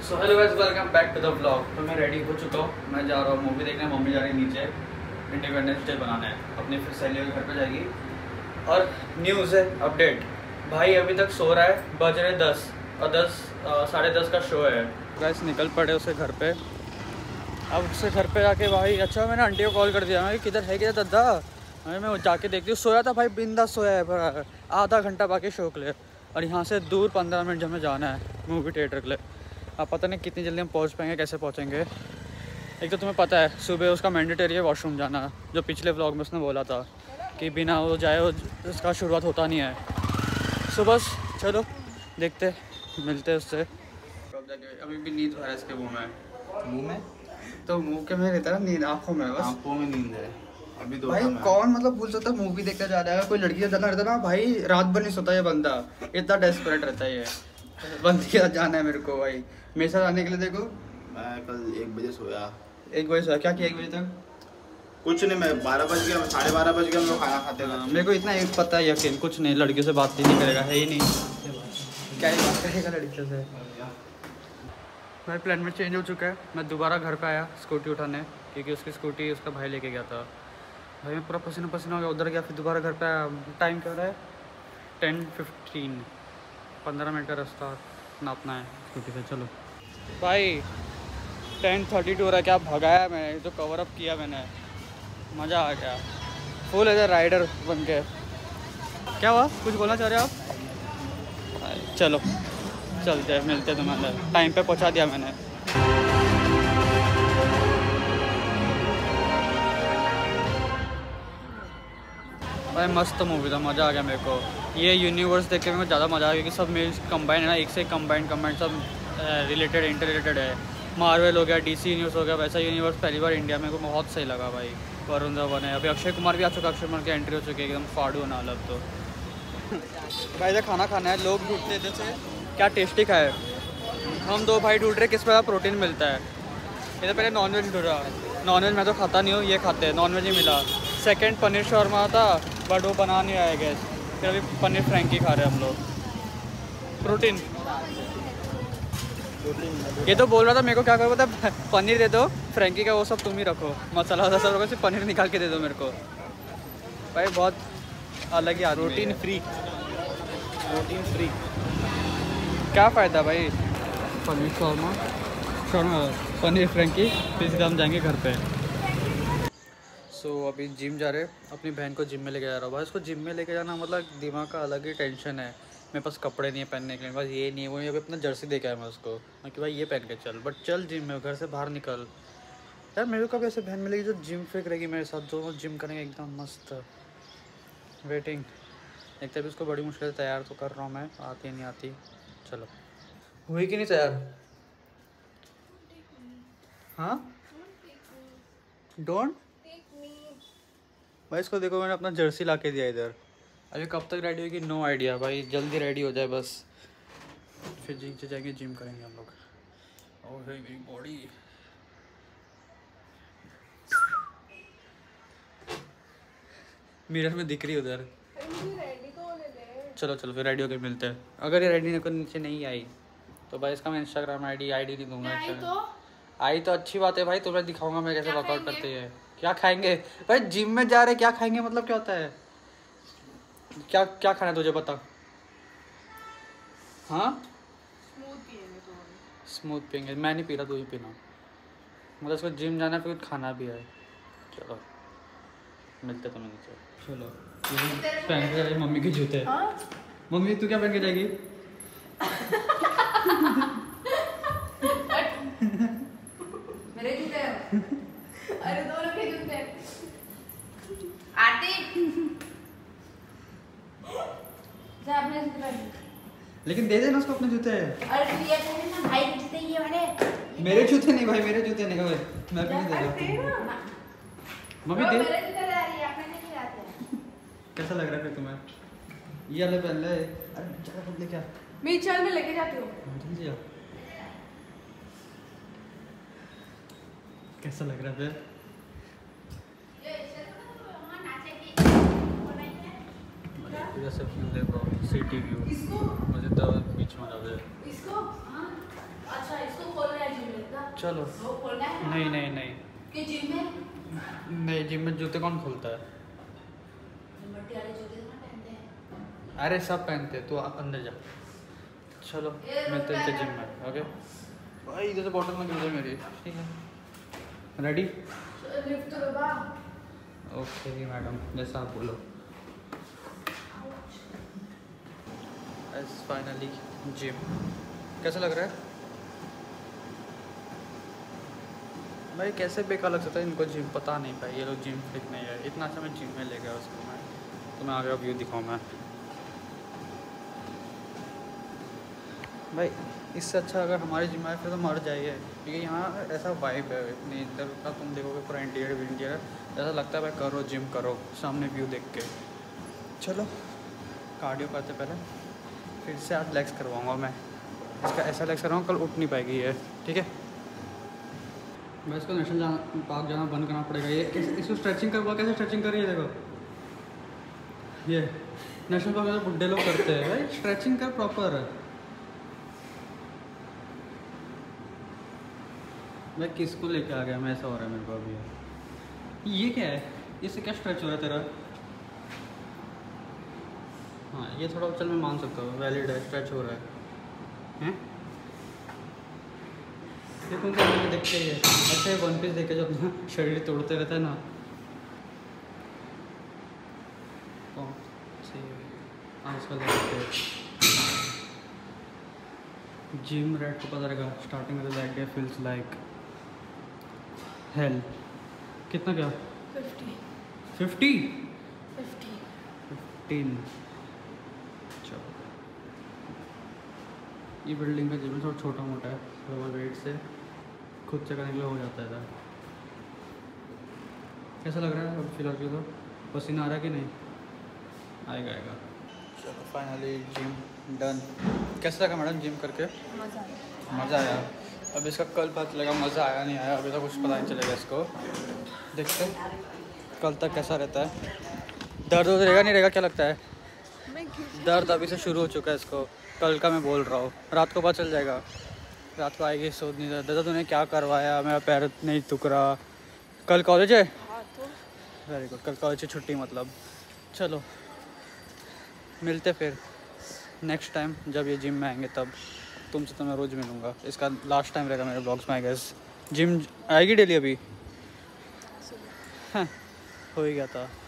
So hello guys, welcome back to the vlog. तो मैं ready हो चुका हूँ, मैं जा रहा हूँ मूवी देखने। मम्मी जा रही है नीचे, इंडिपेंडेंस डे बनाना है, अपनी फिर सहेलियों के घर पे जाएगी। और न्यूज़ है, अपडेट, भाई अभी तक सो रहा है, बज रहे 10 और साढ़े 10 का शो है। गाइस निकल पड़े उसे घर पे। अब उससे घर पे जाके भाई, अच्छा मैंने आंटी को कॉल कर दिया, मैं किधर है किधर दादा, मैं जाके देखती हूँ। सोया था भाई, बिंदा सोया है, आधा घंटा बाकी शो के लिए। और यहाँ से दूर 15 मिनट हमें जाना है मूवी थिएटर के लिए। अब पता नहीं कितनी जल्दी हम पहुँच पाएंगे, कैसे पहुँचेंगे। एक तो तुम्हें पता है सुबह उसका मैंडेटरी है वॉशरूम जाना, जो पिछले व्लॉग में उसने बोला था कि बिना वो जाए उसका शुरुआत होता नहीं है। सो बस चलो देखते मिलते उससे। अभी भी नींद आ रहा है इसके मुँह में तो मुँह के में रहता है नींद, आँखों में, बस आँखों में नींद है अभी तो। भाई कौन मतलब भूल सकता मूवी देखने जा रहा है। कोई लड़की का जाना रहता ना भाई, रात भर नहीं सोता ये बंदा, इतना डेस्परेट रहता है ये बंदी के साथ जाना है मेरे को। भाई मेरे साथ आने के लिए देखो, मैं कल 1 बजे सोया। 1 बजे सोया? क्या किया 1 बजे तक? कुछ नहीं, मैं 12 बज गया, 12:30 बज गया हम लोग खाना खाते हैं। मेरे को इतना एक पता है यकीन, कुछ नहीं, लड़कियों से बात ही नहीं करेगा, है ही नहीं, क्या ही बात करेगा लड़कियों से। भाई प्लानमेट चेंज हो चुका है, मैं दोबारा घर पे आया स्कूटी उठाने, क्योंकि उसकी स्कूटी उसका भाई लेके गया था। भाई मैं पूरा पसीना पसीना हो गया, उधर गया, फिर दोबारा घर पे आया। टाइम क्या हो रहा है? 10:15, 15 मिनट का रास्ता नापना है स्कूटी से। चलो भाई 10:32 हो रहा है, क्या भगाया मैं, जो कवर अप किया मैंने, मज़ा आ गया। फुल एज ए राइडर बन के। क्या हुआ, कुछ बोलना चाह रहे हो आप? चलो चलते हैं, मिलते हैं तुम्हें, टाइम पे पहुंचा दिया मैंने। भाई मस्त मूवी था, मज़ा आ गया मेरे को। ये यूनिवर्स देख के मेरे को ज़्यादा मज़ा आ गया, क्योंकि सब मेरे कंबाइन है ना, एक से कंबाइन सब रिलेटेड इंटर रिलेटेड है। मार्वल हो गया, DC यूनिवर्स हो गया, वैसा यूनिवर्स पहली बार इंडिया में को बहुत सही लगा भाई। वरुण धवन है, अभी अक्षय कुमार भी आ चुका, अक्षय कुमार की एंट्री हो चुकी है, एकदम फाड़ू ना अलग। तो भाई इधर खाना खाना है, लोग ढूंढते थे से क्या टेस्टी खाए। हम दो भाई ढूंढ रहे किस पर प्रोटीन मिलता है। इधर पहले नॉनवेज ढूंढ रहा, नॉनवेज मैं तो खाता नहीं हूँ, ये खाते हैं, नॉनवेज ही मिला। सेकंड पनीर शौरमा था, बट वो बना नहीं आया गैस। फिर अभी पनीर फ्रैंकी खा रहे हैं हम लोग। प्रोटीन ये तो बोल रहा था मेरे को, क्या करो पता, पनीर दे दो, फ्रैंकी का वो सब तुम ही रखो, मसाला वसा सब रखो, सिर्फ पनीर निकाल के दे दो मेरे को। भाई बहुत अलग ही प्रोटीन फ्री क्या फ़ायदा भाई। पनीर शौरमा पनीर फ्रैंकी, फिर सीधा हम जाएंगे घर पे। सो अभी जिम जा रहे, अपनी बहन को जिम में लेके जा रहा हूँ। भाई उसको जिम में लेके जाना मतलब दिमाग का अलग ही टेंशन है। मेरे पास कपड़े नहीं है पहनने के लिए, बस ये नहीं है वो नहीं। अभी अपना जर्सी दे के आया मैं उसको, मैं कि भाई ये पहन के चल, बट चल जिम में, घर से बाहर निकल। यार मेरे को कभी ऐसे बहन मिलेगी जो जिम फ्रीक रहेगी मेरे साथ, दोनों जिम करेंगे एकदम मस्त। वेटिंग, एक तभी उसको बड़ी मुश्किल से तैयार तो कर रहा हूँ मैं, आती नहीं आती। चलो हुई कि नहीं तैयार? हाँ डोंट भाई, इसको देखो मैंने अपना जर्सी ला के दिया इधर। अभी कब तक रेडी होगी नो आइडिया भाई, जल्दी रेडी हो जाए बस, फिर नीचे जाएंगे जिम करेंगे हम लोग। और है मेरी बॉडी, मिरर में दिख रही उधर। चलो चलो फिर रेडी होकर मिलते हैं। अगर ये रेडी होकर नीचे नहीं आई तो भाई इसका मैं इंस्टाग्राम आईडी नहीं दूंगा। आई तो अच्छी बात है भाई, तुम्हें दिखाऊंगा मैं कैसे वर्कआउट करती है। क्या खाएंगे भाई, जिम में जा रहे, क्या खाएंगे मतलब क्या होता है? क्या क्या खाना है तुझे बता। हाँ स्मूथ पियेंगे, मैं नहीं पी रहा, तू ही पीना। मतलब इसको जिम जाना है, फिर कुछ खाना भी है। चलो मिलते तुम्हें नीचे। चलो पहन के जाएगी मम्मी के जूते। मम्मी तू क्या पहन के जाएगी? मेरे जूते। अरे दोनों के जूते। आरती जा अपने जूते पहन। लेकिन दे देना उसको अपने जूते। अरे तू ये पहन ना, भाई के जूते ये वाले। मेरे जूते नहीं भाई, मेरे जूते नहीं भाई, मैं भी नहीं दे रहा। मम्मी दे। मेरे जूते ला रही है, अपने नहीं लाते। कैसा लग रहा है फिर तुम्हें? ये वाले पहन ले। अरे जगह बदले क्या? मैं चल में लेके जाती हूँ। जल्दी जा। कैसा लग रहा है फिर? जैसे व्यू देखो, सिटी व्यू, मुझे तो बीच में लगे। इसको अच्छा इसको चलो। वो खोलना है ना? नहीं नहीं नहीं कि जिम में नहीं, जिम में जूते कौन खोलता है? मट्टी वाले जूते ना पहनते हैं। अरे सब पहनते, तू अंदर जा। चलो मिलते हैं जिम में। ओके भाई, इधर से बॉटल में गिर जाए मेरी। ठीक है, रेडी? लिफ्ट तो बाबा। ओके मैडम, जैसा आप बोलो। Finally gym. कैसा लग रहा है भाई? कैसे बेकार लग सकता है इनको जिम? पता नहीं भाई, ये लोग जिम फिट नहीं है। इतना अच्छा मैं जिम में ले गया उसको मैं, तो मैं आगे व्यू दिखाऊँ मैं भाई। इससे अच्छा अगर हमारे जिम आए फिर तो मर जाइए, क्योंकि यहाँ ऐसा वाइब है इतनी इधर का। तुम देखोगे पूरा इंटीरियर ऐसा लगता है भाई करो जिम करो, सामने व्यू देख के। चलो कार्डियो करते पहले, फिर से आज लेग्स करवाऊँगा मैं। इसका ऐसा लेग्स करवाऊँगा कल उठ नहीं पाएगी ये। ठीक है, मैं इसको नेशनल पार्क जाना बंद करना पड़ेगा। ये इसको स्ट्रेचिंग करवा, कैसे स्ट्रेचिंग कर रही है देखो। ये नेशनल पार्क में बुढ़े लोग करते हैं भाई, स्ट्रेचिंग कर प्रॉपर। मैं किसको लेके आ गया मैं? ऐसा हो रहा है मेरे को अभी। ये क्या है? इससे क्या स्ट्रेच हो रहा है तेरा? हाँ ये थोड़ा चल मैं मान सकता हूँ, वैलिड है, स्ट्रेच हो रहा है। ये कौन सा मुझे देखते ही है ऐसे वन पीस देख के जो अपना शरीर तोड़ते रहता है ना। जिम रेट को पता रहेगा। स्टार्टिंग में leg day feels like hell. कितना क्या? 50 15। चलो ये बिल्डिंग का जिम थोड़ा छोटा मोटा है, थोड़ा वेट से खुद से करने के लिए हो जाता है था। कैसा लग रहा है अब फिलहाल के? तो पसीना आ रहा है कि नहीं? आएगा आएगा। चलो फाइनली जिम डन। कैसा लगा मैडम जिम करके? मज़ा आया। अब इसका कल पता चलेगा मज़ा आया नहीं आया, अभी तो कुछ पता नहीं चलेगा इसको। देखते कल तक कैसा रहता है। दर्द रहेगा नहीं रहेगा क्या लगता है? दर्द अभी से शुरू हो चुका है इसको, कल का मैं बोल रहा हूँ। रात को पता चल जाएगा, रात को आएगी सोच नहीं दादा तूने क्या करवाया, मेरा पैर नहीं दुख रहा। कल कॉलेज है? वेरी गुड, कल कॉलेज की छुट्टी मतलब। चलो मिलते फिर नेक्स्ट टाइम जब ये जिम में आएंगे तब। तुमसे तो मैं रोज़ मिलूँगा, इसका लास्ट टाइम रहेगा मेरे ब्लॉग्स में आई गेस। जिम आएगी डेली अभी? हाँ हो ही गया था।